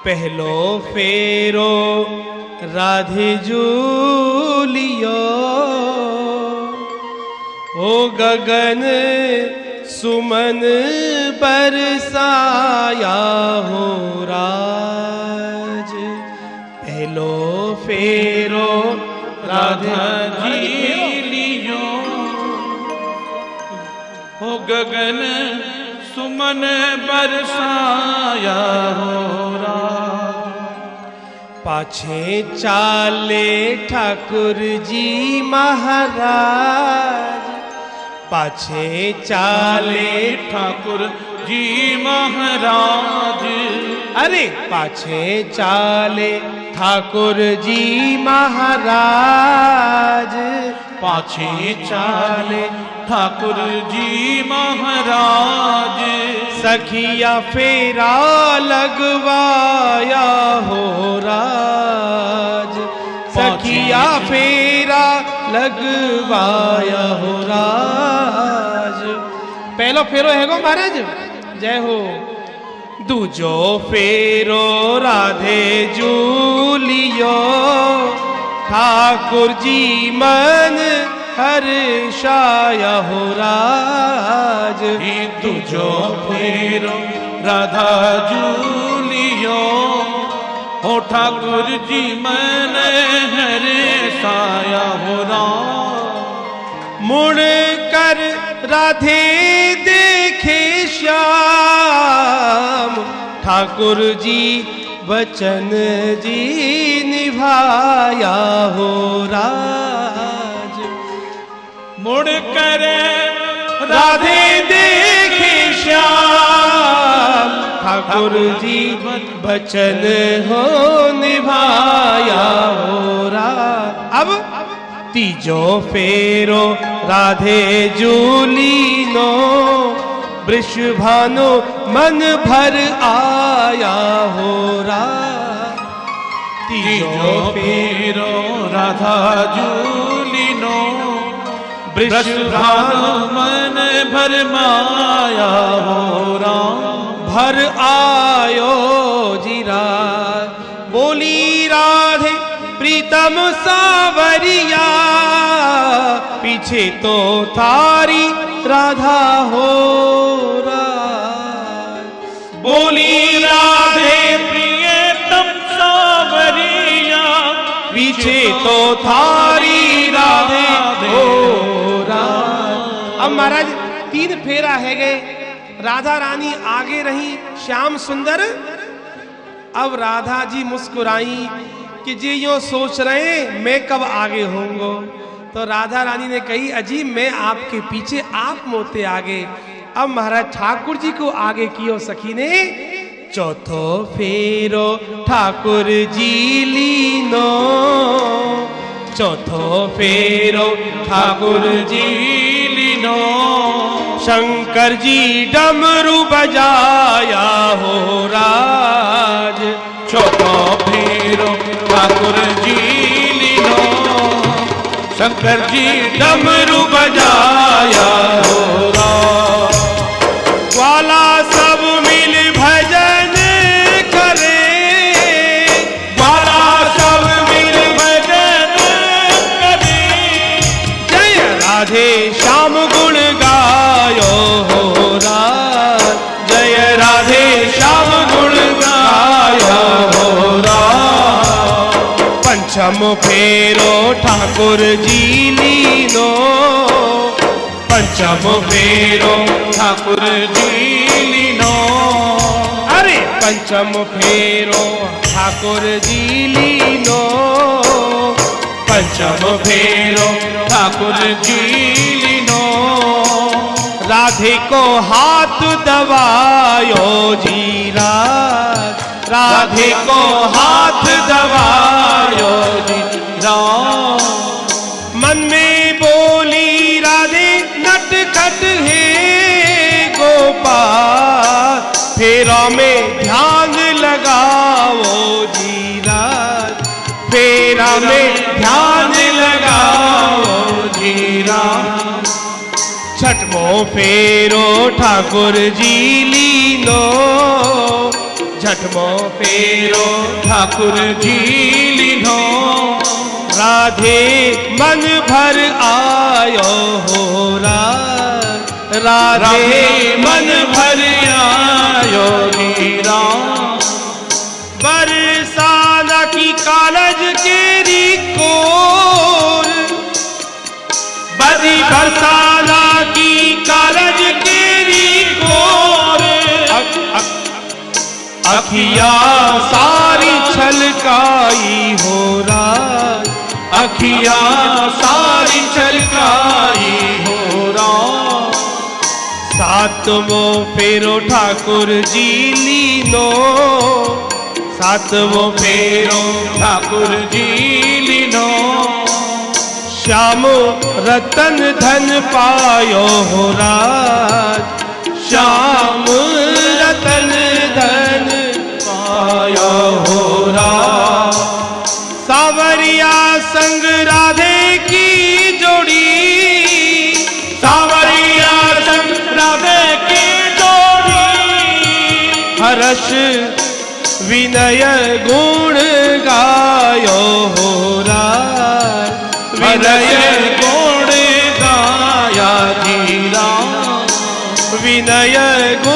पहलो फेरो राधे जूलियो, ओ गगन सुमन बरसाया हो राज। पहलो फेरो राधा जूलियो, ओ गगन सुमन बरसाया हो राज। पाछे चाले ठाकुर जी महाराज, पाछे चाले ठाकुर जी महाराज। अरे पाछे चाले ठाकुर जी महाराज, पाछे चाले ठाकुर जी महाराज। सखिया फेरा लगवाया हो राज, सखिया फेरा लगवाया हो राज। पहलो फेरो है गो महाराज, जय हो। दूजो फेरो राधे जूलियो, ठाकुर जी मन हर्षाया हो राज। दूजो फेरो राधा जूलियो, हो ठाकुर जी मन हर्षाया हो राज। मुड़ कर राधे देखे श्याम, ठाकुर जी वचन जी निभाया हो राज। मुड़ कर राधे देखे श्याम, ठाकुर जी वचन हो निभाया हो राज। अब तीजो फेरो राधे जूलीनो, वृषभानु मन भर आया हो राज। तीजो फेरो राधा जूलिनो, वृषभानु मन भर माया हो राज। भर आयो जीरा, बोली राधे प्रीतम सावरिया, पीछे तो थारी राधा हो राज। बोली राधे प्रियतम सावरिया, पीछे तो थारी राधे हो राज। अब महाराज तीन फेरा है गए, राधा रानी आगे रही, श्याम सुंदर। अब राधा जी मुस्कुराई कि जी यो सोच रहे मैं कब आगे होंगो। तो राधा रानी ने कही अजी मैं आपके पीछे, आप मोते आगे। अब महाराज ठाकुर जी को आगे कियो सखी ने। चौथो फेरो ठाकुर जी लीनो, चौथो फेरो ठाकुर जी लीनो, शंकर जी डमरू बजाया हो राज। चौथो फेरो ठाकुर जी लीनो, शंकर जी डमरू बजाया हो राज। ग्वाला सब मिल भजन करे, ग्वाला सब मिल भजन करे, जय राधे श्याम गुण गायो हो राज। जय राधे श्याम गुण गायो हो राज। पंचम फेरो ठाकुर जी लीनो, पंचम फेरो ठाकुर जी लीनो। अरे पंचम फेरो ठाकुर जी लीनो, पंचम फेरो ठाकुर जी लीनो। राधे को हाथ दबायो जीरा, राधे को हाथ दबायो जीरा। मन में बोली राधे नटखट है गोपाल, फेरा में ध्यान लगाओ जीरा, फेरा में ध्यान लगाओ जीरा। छठवो फेरो ठाकुर जी लीनो, झटमो फेरो ठाकुर जी लीनो, राधे मन भर आयो हो राधे मन भर आयो हीरा। बरसाना की कालज केरी कोर, बदी बरसाना की कालज केरी कोर, अखिया सारी छलकाई हो राज, अखिया सारी छलकाई हो राम। सातवों फेरो ठाकुर जी लीनो, सातवों फेरो ठाकुर जी लीनो, श्याम रतन धन पायो हो राज, श्याम रतन धन पायो हो राज। सावरिया संग राधे की जोड़ी, सावरिया संग राधे की जोड़ी, हर्ष विनय गुण गायो हो राज, विनय गुण गाया धीरा, विनय गुण